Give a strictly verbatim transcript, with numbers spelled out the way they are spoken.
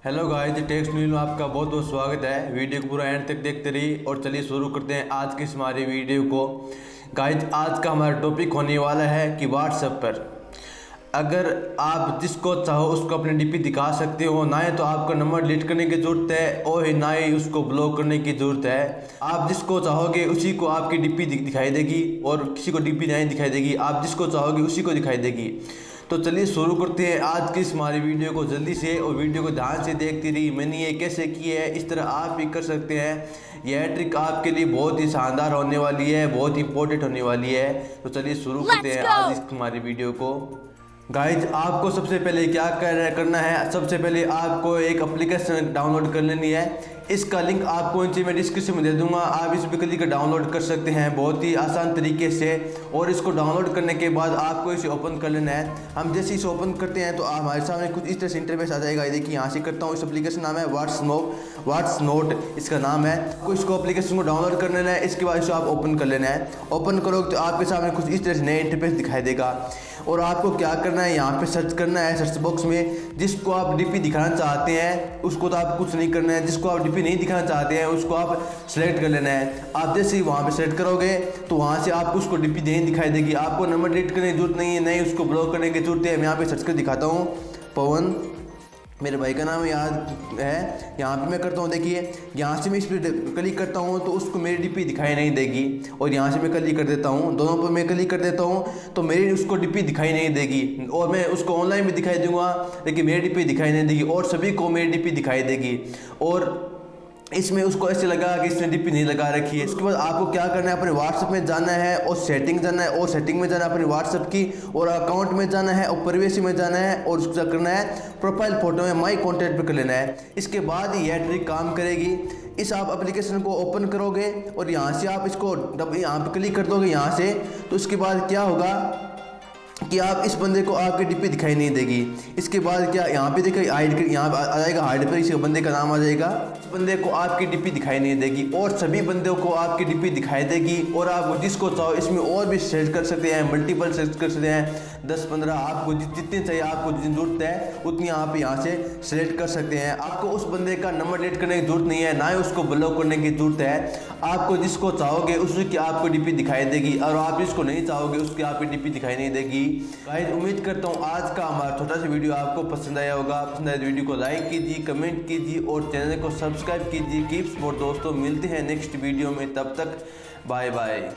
Hello guys, text news में आपका बहुत बहुत स्वागत है। वीडियो को पूरा एंड तक देखते रहिए और चलिए शुरू करते हैं आज की इस हमारी वीडियो को। गाइस, आज का हमारा टॉपिक होने वाला है कि व्हाट्सएप पर अगर आप जिसको चाहो उसको अपने डीपी दिखा सकते हो, ना ही तो आपको नंबर डिलीट करने की ज़रूरत है और ना ही उसको ब्लॉक करने की ज़रूरत है। आप जिसको चाहोगे उसी को आपकी डीपी दिखाई देगी और किसी को डीपी नहीं दिखाई देगी। आप जिसको चाहोगे उसी को दिखाई देगी। तो चलिए शुरू करते हैं आज की इस हमारी वीडियो को जल्दी से, और वीडियो को ध्यान से देखती रही। मैंने ये कैसे की है, इस तरह आप भी कर सकते हैं। यह ट्रिक आपके लिए बहुत ही शानदार होने वाली है, बहुत ही इंपॉर्टेंट होने वाली है। तो चलिए शुरू करते हैं आज इस हमारी वीडियो को। गाइज, आपको सबसे पहले क्या करना है, सबसे पहले आपको एक एप्लीकेशन डाउनलोड कर लेनी है। इसका लिंक आपको नीचे मैं डिस्क्रिप्शन में दे दूंगा। आप इस पर क्लिक कर डाउनलोड कर सकते हैं बहुत ही आसान तरीके से। और इसको डाउनलोड करने के बाद आपको इसे ओपन कर लेना है। हम जैसे इसे ओपन करते हैं तो हमारे सामने कुछ इस तरह से इंटरफेस आ जाएगा। देखिए यहाँ से करता हूँ। इस एप्लीकेशन नाम है व्हाट्स नोट व्हाट्स नोट इसका नाम है। आपको इसको एप्लीकेशन को डाउनलोड कर लेना है। इसके बाद इसे आप ओपन कर लेना है। ओपन करोगे तो आपके सामने कुछ इस तरह से नया इंटरफेस दिखाई देगा। और आपको क्या करना है, यहाँ पे सर्च करना है सर्च बॉक्स में जिसको आप डीपी दिखाना चाहते हैं उसको। तो आप कुछ नहीं करना है। जिसको आप डीपी नहीं दिखाना चाहते हैं उसको आप सेलेक्ट कर लेना है। आप जैसे ही वहाँ पे सेलेक्ट करोगे तो वहाँ से आपको उसको डीपी नहीं दिखाई देगी। आपको नंबर डिलीट करने की जरूरत नहीं है, नहीं उसको ब्लॉक करने की जरूरत है। मैं यहाँ पे सर्च कर दिखाता हूँ। पवन मेरे भाई का नाम याद है। यहाँ पे मैं करता हूँ, देखिए यहाँ से मैं इस पर क्लिक करता हूँ तो उसको मेरी डीपी दिखाई नहीं देगी। और यहाँ से मैं क्लिक कर देता हूँ, दोनों पर मैं क्लिक कर देता हूँ तो मेरी उसको डीपी दिखाई नहीं देगी। और मैं उसको ऑनलाइन भी दिखाई दूंगा लेकिन मेरी डीपी दिखाई नहीं देगी, और सभी को मेरी डीपी दिखाई देगी। और इसमें उसको ऐसे लगा कि इसने डीपी नहीं लगा रखी है। इसके बाद आपको क्या करना है, अपने व्हाट्सएप में जाना है और सेटिंग जाना है। और सेटिंग में जाना है अपने व्हाट्सएप की, और अकाउंट में जाना है और प्राइवेसी में जाना है। और उसको क्या करना है, प्रोफाइल फोटो में माई कॉन्टैक्ट पे कर लेना है। इसके बाद यह ट्रिक काम करेगी। इस आप एप्लीकेशन को ओपन करोगे और यहाँ से आप इसको यहाँ पे क्लिक कर दोगे यहाँ से, तो उसके बाद क्या होगा कि आप इस बंदे को आपकी डीपी दिखाई नहीं देगी। इसके बाद क्या यहाँ पे देखिए हाइड, यहाँ आ जाएगा हाइड पर, इस बंदे का नाम आ जाएगा। इस बंदे को आपकी डीपी दिखाई नहीं देगी और सभी बंदों को आपकी डीपी दिखाई देगी। और आप जिसको चाहो इसमें और भी सेट कर सकते हैं, मल्टीपल सेट कर सकते हैं, दस पंद्रह आपको जितने चाहिए, आपको जितनी जरूरत है उतनी आप यहाँ से सेलेक्ट कर सकते हैं। आपको उस बंदे का नंबर डिलीट करने की जरूरत नहीं है, ना ही उसको ब्लॉक करने की जरूरत है। आपको जिसको चाहोगे उसकी आपको डीपी दिखाई देगी, और आप जिसको नहीं चाहोगे उसकी आपकी डीपी दिखाई नहीं देगी। गाइस, उम्मीद करता हूँ आज का हमारा छोटा सा वीडियो आपको पसंद आया होगा। पसंद आए तो वीडियो को लाइक कीजिए, कमेंट कीजिए और चैनल को सब्सक्राइब कीजिए। कीप सपोर्ट दोस्तों, मिलते हैं नेक्स्ट वीडियो में। तब तक बाय बाय।